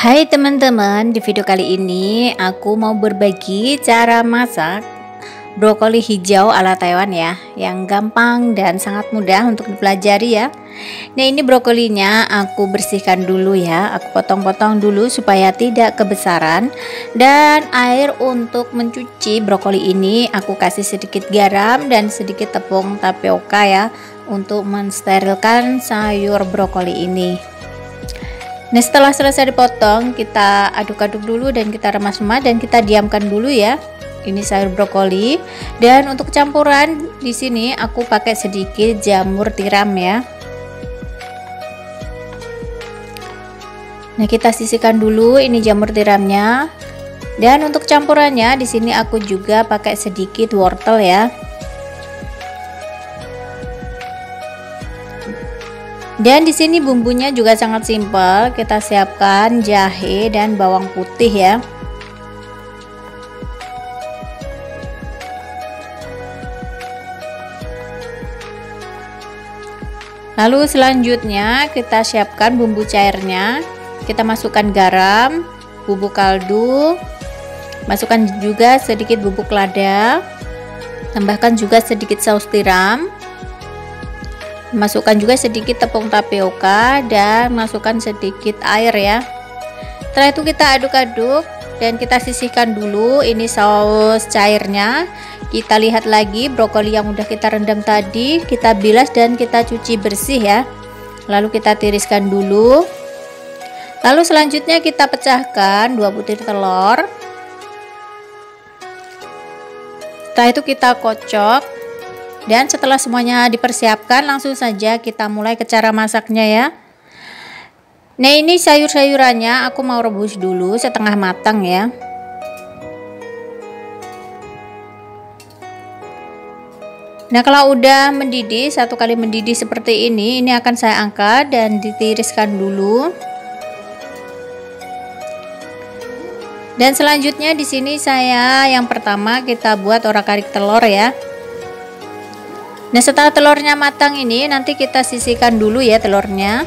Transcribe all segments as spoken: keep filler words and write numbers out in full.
Hai teman-teman, di video kali ini aku mau berbagi cara masak brokoli hijau ala Taiwan ya, yang gampang dan sangat mudah untuk dipelajari ya. Nah, ini brokolinya aku bersihkan dulu ya, aku potong-potong dulu supaya tidak kebesaran. Dan air untuk mencuci brokoli ini aku kasih sedikit garam dan sedikit tepung tapioka ya, untuk mensterilkan sayur brokoli ini. Nah, setelah selesai dipotong, kita aduk-aduk dulu dan kita remas-remas dan kita diamkan dulu ya. Ini sayur brokoli. Dan untuk campuran di sini aku pakai sedikit jamur tiram ya. Nah, kita sisihkan dulu ini jamur tiramnya. Dan untuk campurannya di sini aku juga pakai sedikit wortel ya. Dan di sini bumbunya juga sangat simpel. Kita siapkan jahe dan bawang putih ya. Lalu selanjutnya kita siapkan bumbu cairnya. Kita masukkan garam, bubuk kaldu, masukkan juga sedikit bubuk lada, tambahkan juga sedikit saus tiram. Masukkan juga sedikit tepung tapioka dan masukkan sedikit air ya. Setelah itu kita aduk-aduk dan kita sisihkan dulu ini saus cairnya. Kita lihat lagi brokoli yang udah kita rendam tadi, kita bilas dan kita cuci bersih ya. Lalu kita tiriskan dulu. Lalu selanjutnya kita pecahkan dua butir telur. Setelah itu kita kocok. Dan setelah semuanya dipersiapkan, langsung saja kita mulai ke cara masaknya ya. Nah, ini sayur-sayurannya aku mau rebus dulu setengah matang ya. Nah, kalau udah mendidih, satu kali mendidih seperti ini, ini akan saya angkat dan ditiriskan dulu. Dan selanjutnya di sini saya yang pertama kita buat orak-arik telur ya. Nah, setelah telurnya matang ini nanti kita sisihkan dulu ya telurnya.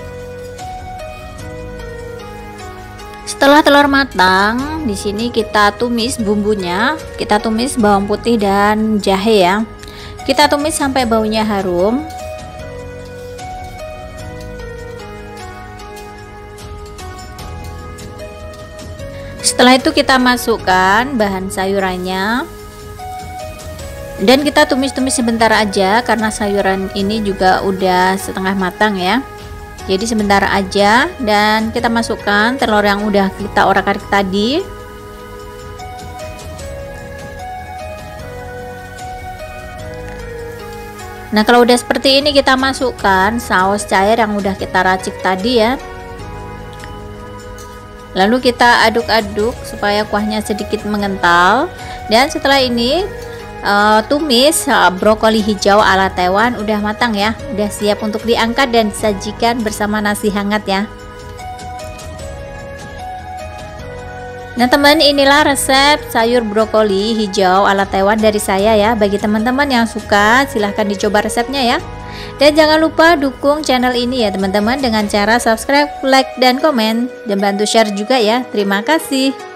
Setelah telur matang, di sini kita tumis bumbunya. Kita tumis bawang putih dan jahe ya. Kita tumis sampai baunya harum. Setelah itu kita masukkan bahan sayurannya. Dan kita tumis-tumis sebentar aja karena sayuran ini juga udah setengah matang ya. Jadi sebentar aja dan kita masukkan telur yang udah kita orak-arik tadi. Nah, kalau udah seperti ini kita masukkan saus cair yang udah kita racik tadi ya. Lalu kita aduk-aduk supaya kuahnya sedikit mengental. Dan setelah ini Uh, tumis uh, brokoli hijau ala Taiwan udah matang ya, udah siap untuk diangkat dan disajikan bersama nasi hangat ya. Nah teman, inilah resep sayur brokoli hijau ala Taiwan dari saya ya. Bagi teman-teman yang suka silahkan dicoba resepnya ya. Dan jangan lupa dukung channel ini ya teman-teman dengan cara subscribe, like, dan komen, dan bantu share juga ya. Terima kasih.